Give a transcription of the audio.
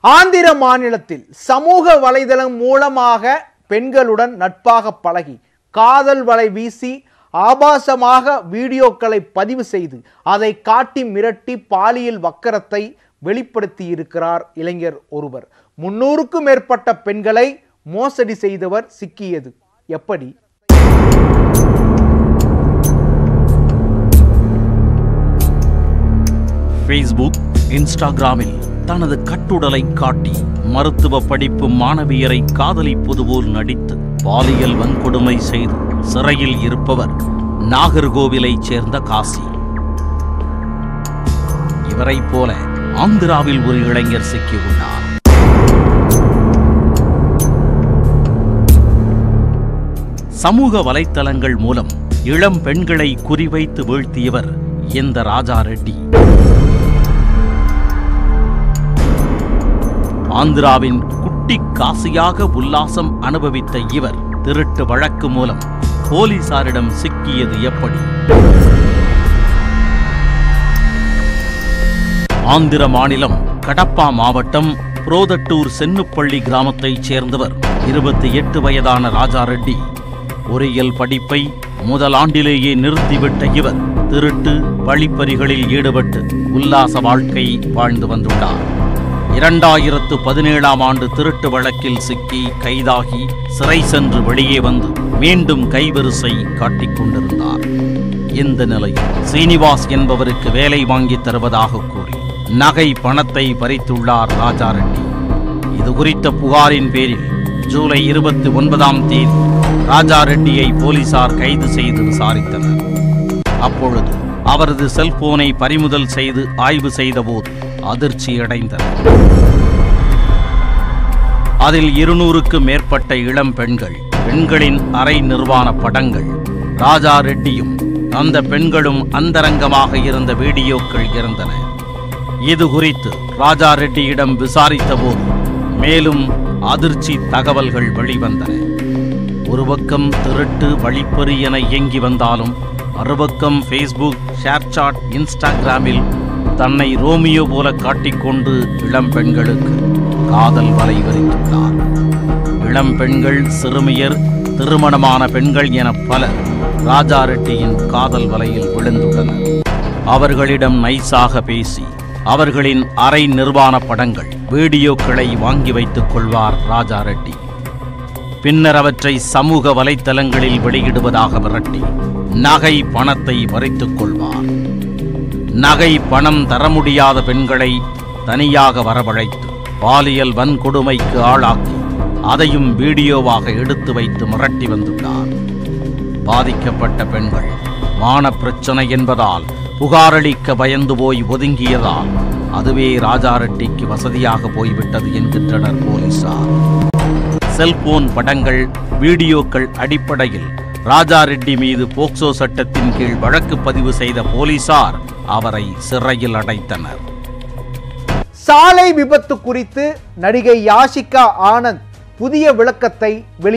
ஆந்திர மாநிலத்தில் சமூக வலைதளம் மூலமாக பெண்களுடன் நட்பாக பழகி காதல் வலை வீசி ஆபாசமாக வீடியோக்களை பதிவு செய்து அதை காட்டி மிரட்டி பாலியல் வக்கரத்தை வெளிப்படுத்தி இருக்கிறார் இளைஞர் ஒருவர். 300க்கும் மேற்பட்ட பெண்களை மோசடி செய்தவர் சிக்கியது எப்படி? Facebook, இன்ஸ்டாகிராமில் தனது கட்டுடலை காட்டி மருத்துவ படிப்பு மாணவியரை காதலிப்பது போல் நடித்து பாலியல் வன்கொடுமை செய்து சிறையில் இருப்பவர் நாகர்கோவிலைச் சேர்ந்த காசி. இவரைப் போல ஆந்திராவில் ஒரு இளைஞர் சிக்கியுள்ளார். சமூக வலைத்தளங்கள் மூலம் இளம் பெண்களை குறிவைத்து வீழ்த்தியவர் இந்த ராஜா ரெட்டி. ஆந்திராவின் குட்டி காசியாக உல்லாசம் அனுபவித்த இவர் திருட்டு வழக்கு மூலம் போலீசாரிடம் சிக்கியது எப்படி? ஆந்திர மாநிலம் கடப்பா மாவட்டம் புரோதட்டூர் சென்னுப்பள்ளி கிராமத்தைச் சேர்ந்தவர் 28 வயதான ராஜா ரெட்டி. பொறியியல் படிப்பை முதலாண்டிலேயே நிறுத்திவிட்ட இவர் திருட்டு வழிப்பறிகளில் ஈடுபட்டு உல்லாச வாழ்க்கை வாழ்ந்து வந்துள்ளார். 2017ஆம் ஆண்டு திருட்டு வழக்கில் சிக்கி கைதாகி சிறை சென்று வெளியே வந்து மீண்டும் கைவரிசை காட்டிக் கொண்டிருந்தார். இந்த நிலையில் சீனிவாஸ் என்பவருக்கு வேலை வாங்கி தருவதாக கூறி நகை பணத்தை பறித்துள்ளார் ராஜா ரெட்டி. இது குறித்த புகாரின் பேரில் ஜூலை 29ஆம் தேதி ராஜா ரெட்டியை போலீசார் கைது செய்து விசாரித்தனர். அப்பொழுது அவரது செல்போனை பறிமுதல் செய்து ஆய்வு செய்தபோது அதிர்ச்சியடைந்தனர். அதில் 200க்கும் மேற்பட்ட இளம் பெண்களின் அரை நிர்வாண படங்கள், ராஜா ரெட்டியும் அந்த பெண்களும் அந்தரங்கமாக இருந்த வீடியோக்கள் இருந்தன. இது குறித்து ராஜா ரெட்டியிடம் விசாரித்த போது மேலும் அதிர்ச்சி தகவல்கள் வெளிவந்தன. ஒரு பக்கம் திருட்டு வழிப்பறி என இயங்கி வந்தாலும் மறுபக்கம் Facebook, ஷேர்சாட், இன்ஸ்டாகிராமில் தன்னை ரோமியோ போல காட்டிக்கொண்டு இளம் பெண்களுக்கு காதல் வலை விரித்துள்ளார். இளம் பெண்கள், சிறுமியர், திருமணமான பெண்கள் என பலர் ராஜா ரெட்டியின் காதல் வலையில் விழுந்துள்ளனர். அவர்களிடம் நைசாக பேசி அவர்களின் அரை நிர்வாண படங்கள், வீடியோக்களை வாங்கி வைத்துக் கொள்வார் ராஜா ரெட்டி. பின்னர் அவற்றை சமூக வலைத்தளங்களில் வெளியிடுவதாக மிரட்டி நகை பணத்தை பறித்துக் கொள்வார். நகை பணம் தர முடியாத பெண்களை தனியாக வரவழைத்து பாலியல் வன்கொடுமைக்கு ஆளாக்கி அதையும் வீடியோவாக எடுத்து வைத்து மிரட்டி வந்துள்ளார். பாதிக்கப்பட்ட பெண்கள் மான பிரச்சனை என்பதால் புகாரளிக்க பயந்து போய் ஒதுங்கியதால் அதுவே ராஜா ரெட்டிக்கு வசதியாக போய்விட்டது என்கின்றனர் போலீசார். செல்போன் படங்கள், வீடியோக்கள் அடிப்படையில் ராஜா ரெட்டி மீது போக்சோ சட்டத்தின் கீழ் வழக்கு பதிவு செய்த போலீசார் அவரை சிறையில் அடைத்தனர். சாலை விபத்து குறித்து நடிகை யாஷிகா ஆனந்த் புதிய விளக்கத்தை